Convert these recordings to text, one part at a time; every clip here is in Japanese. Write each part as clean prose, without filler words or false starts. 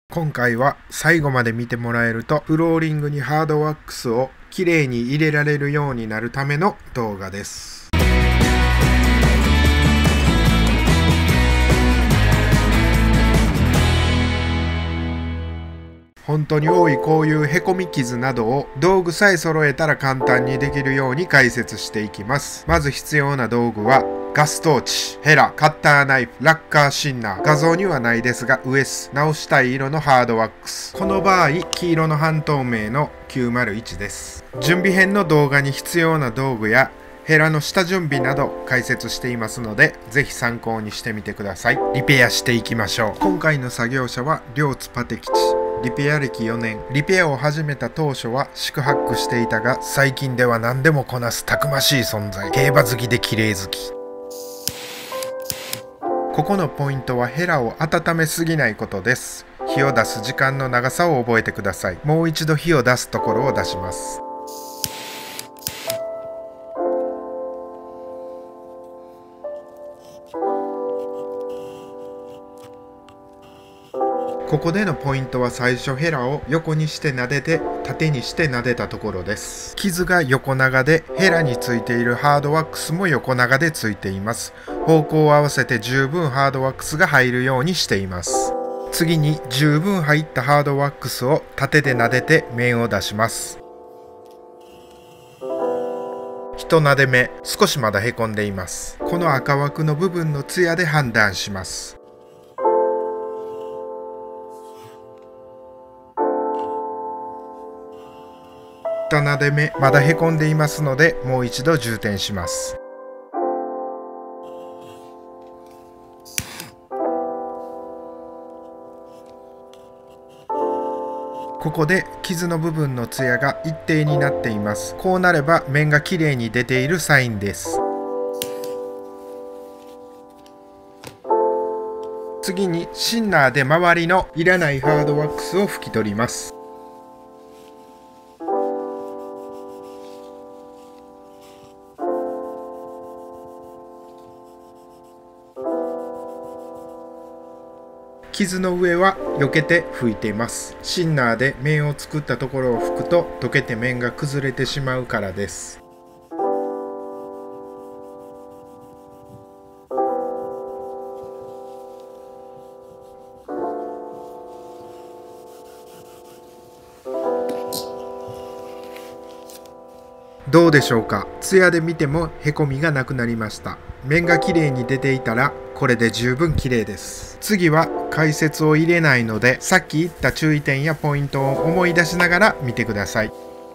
今回は最後まで見てもらえるとフローリングにハードワックスをきれいに入れられるようになるための動画です。本当に多いこういうへこみ傷などを道具さえ揃えたら簡単にできるように解説していきます。まず必要な道具はガストーチ、ヘラ、カッターナイフ、ラッカーシンナー、画像にはないですがウエス、直したい色のハードワックス。この場合、黄色の半透明の901です。準備編の動画に必要な道具やヘラの下準備など解説していますので、ぜひ参考にしてみてください。リペアしていきましょう。今回の作業者は両津パテ吉。リペア歴4年。リペアを始めた当初は四苦八苦していたが、最近では何でもこなすたくましい存在。競馬好きで綺麗好き。ここのポイントはヘラを温めすぎないことです。火を出す時間の長さを覚えてください。もう一度火を出すところを出します。ここでのポイントは最初ヘラを横にして撫でて縦にして撫でたところです。傷が横長でヘラについているハードワックスも横長でついています。方向を合わせて十分ハードワックスが入るようにしています。次に十分入ったハードワックスを縦で撫でて面を出します。一撫で目、少しまだへこんでいます。この赤枠の部分のツヤで判断します。二撫で目、まだへこんでいますので、もう一度充填します。ここで傷の部分のツヤが一定になっています。こうなれば面がきれいに出ているサインです。次にシンナーで周りのいらないハードワックスを拭き取ります。傷の上は避けて拭いています。シンナーで面を作ったところを拭くと溶けて面が崩れてしまうからです。どうでしょうか。ツヤで見てもへこみがなくなりました。面がきれいに出ていたらこれで十分きれいです。次は解説を入れないので、さっき言った注意点やポイントを思い出しながら見てください。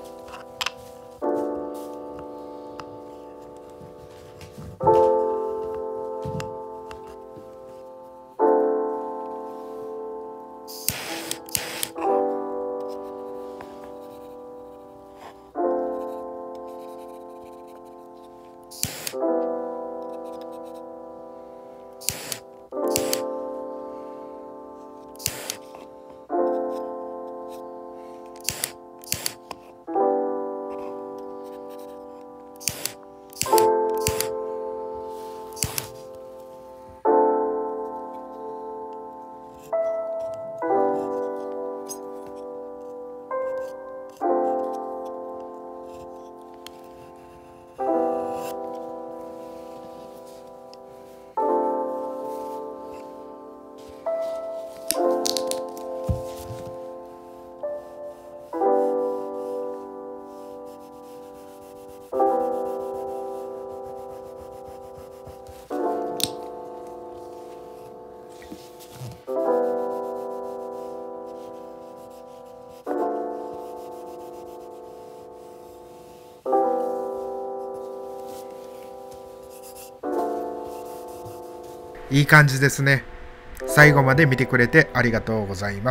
いい感じですね。最後まで見てくれてありがとうございます。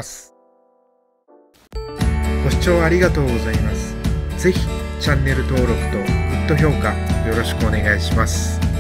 ご視聴ありがとうございます。ぜひチャンネル登録とグッド評価よろしくお願いします。